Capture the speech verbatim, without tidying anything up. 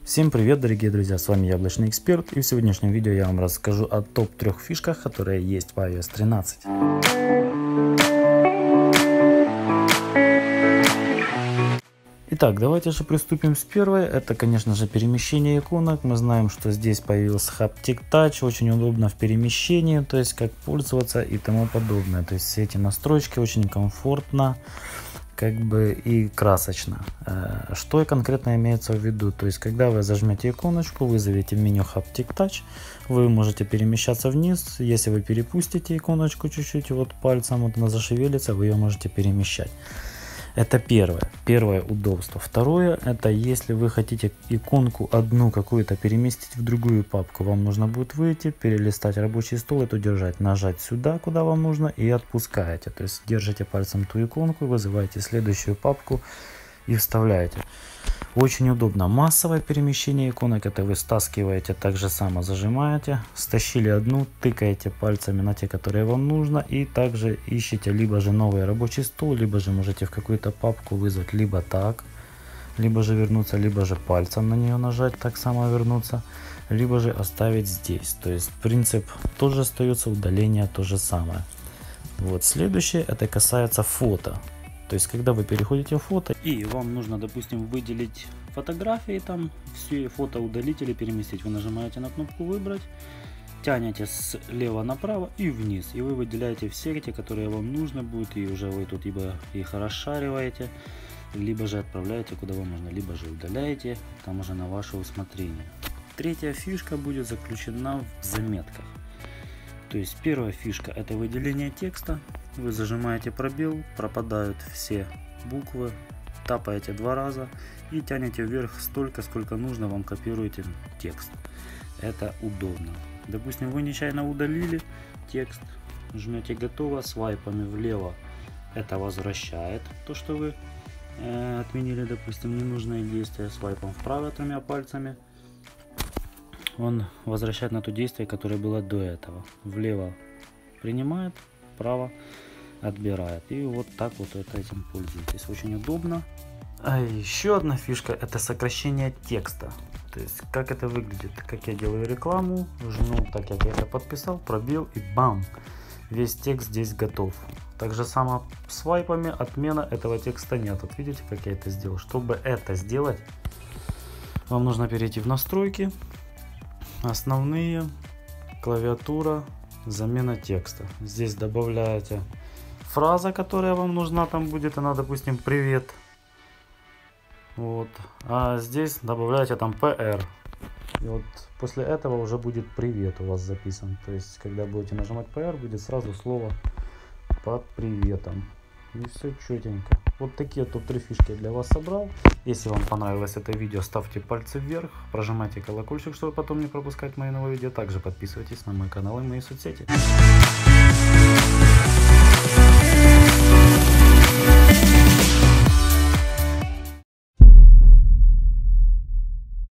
Всем привет, дорогие друзья, с вами Яблочный Эксперт, и в сегодняшнем видео я вам расскажу о топ трех фишках, которые есть в ай о эс тринадцать. Итак, давайте же приступим с первой. Это, конечно же, перемещение иконок. Мы знаем, что здесь появился Haptic Touch, очень удобно в перемещении, то есть как пользоваться и тому подобное. То есть все эти настройки очень комфортно, как бы и красочно. Что конкретно имеется в виду? То есть когда вы зажмете иконочку, вызовете в меню Haptic Touch, вы можете перемещаться вниз. Если вы перепустите иконочку чуть-чуть, вот пальцем вот она зашевелится, вы ее можете перемещать. Это первое, первое удобство. Второе, это если вы хотите иконку одну какую-то переместить в другую папку, вам нужно будет выйти, перелистать рабочий стол, эту держать, нажать сюда, куда вам нужно, и отпускаете. То есть держите пальцем ту иконку, вызываете следующую папку и вставляете. Очень удобно. Массовое перемещение иконок, это вы стаскиваете, так же само зажимаете, стащили одну, тыкаете пальцами на те, которые вам нужно, и также ищите либо же новый рабочий стол, либо же можете в какую-то папку вызвать либо так, либо же вернуться, либо же пальцем на нее нажать, так само вернуться, либо же оставить здесь. То есть принцип тоже остается, удаление то же самое. Вот следующее, это касается фото. То есть, когда вы переходите в фото, и вам нужно, допустим, выделить фотографии, там, все фото удалить или переместить, вы нажимаете на кнопку «Выбрать», тянете слева направо и вниз, и вы выделяете все эти, которые вам нужно будет, и уже вы тут либо их расшариваете, либо же отправляете куда вам нужно, либо же удаляете, там уже на ваше усмотрение. Третья фишка будет заключена в заметках. То есть первая фишка — это выделение текста. Вы зажимаете пробел, пропадают все буквы, тапаете два раза и тянете вверх столько, сколько нужно, вам копируете текст. Это удобно. Допустим, вы нечаянно удалили текст, жмете готово, свайпами влево это возвращает то, что вы э, отменили, допустим, ненужное действие, свайпом вправо тремя пальцами он возвращает на то действие, которое было до этого. Влево принимает, вправо отбирает. И вот так вот этим пользуетесь. Очень удобно. А еще одна фишка — это сокращение текста. То есть как это выглядит? Как я делаю рекламу, жму так, как я это подписал, пробел, и бам! Весь текст здесь готов. Так же само свайпами отмена этого текста нет. Вот видите, как я это сделал? Чтобы это сделать, вам нужно перейти в настройки, основные, клавиатура, замена текста. Здесь добавляете фраза, которая вам нужна, там будет она, допустим, привет. Вот. А здесь добавляете там пэ эр. И вот после этого уже будет привет у вас записан. То есть, когда будете нажимать пэ эр, будет сразу слово под приветом. И все четенько. Вот такие топ три фишки я для вас собрал. Если вам понравилось это видео, ставьте пальцы вверх, прожимайте колокольчик, чтобы потом не пропускать мои новые видео. Также подписывайтесь на мой канал и мои соцсети.